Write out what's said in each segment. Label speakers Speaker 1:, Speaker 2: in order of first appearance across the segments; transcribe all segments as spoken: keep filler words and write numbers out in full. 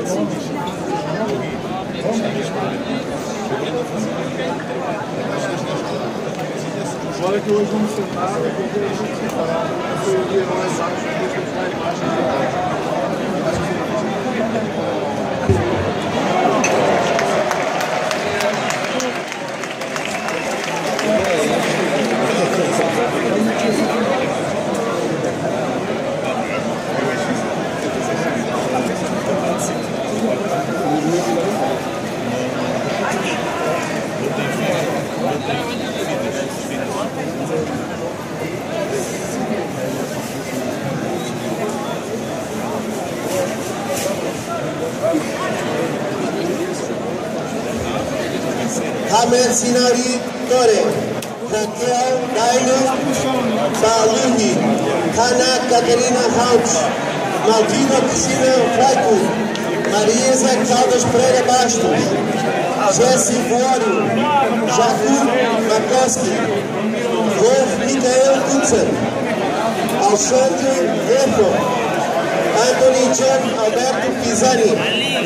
Speaker 1: Olha que hoje vamos sentar, porque a gente se falar, foi o dia mais exato que eu vai embaixo.
Speaker 2: Ahmed Sinari Tore, Raquel Daino Baluhi, Hannah Catarina Hauts, Malvina Piscina Freico, Maria Zé Caldas Pereira Bastos, Jesse Vório, Jakub Markowski, Wolf Michael Kutzer, Alexandre Efo, Anthony John Alberto Pisani.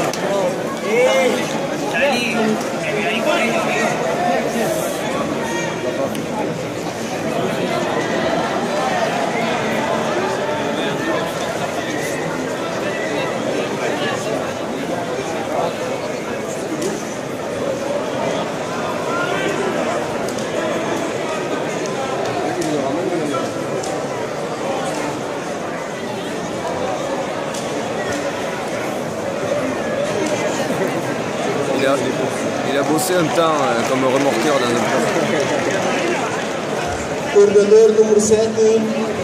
Speaker 3: Il a, il a bossé un temps euh, comme remorqueur dans un
Speaker 2: Coordenador número sete.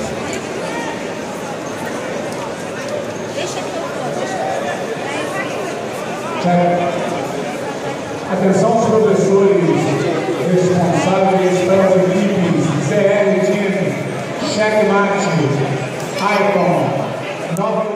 Speaker 4: Atenção, os professores responsáveis pelas equipes Z R Team, Checkmate, Icon, nove